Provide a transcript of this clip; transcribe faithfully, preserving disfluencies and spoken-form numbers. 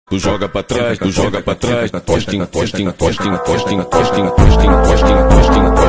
Tu joga pra trás, tu joga pra trás, posting, posting, posting, posting, posting, posting, posting, posting, posting.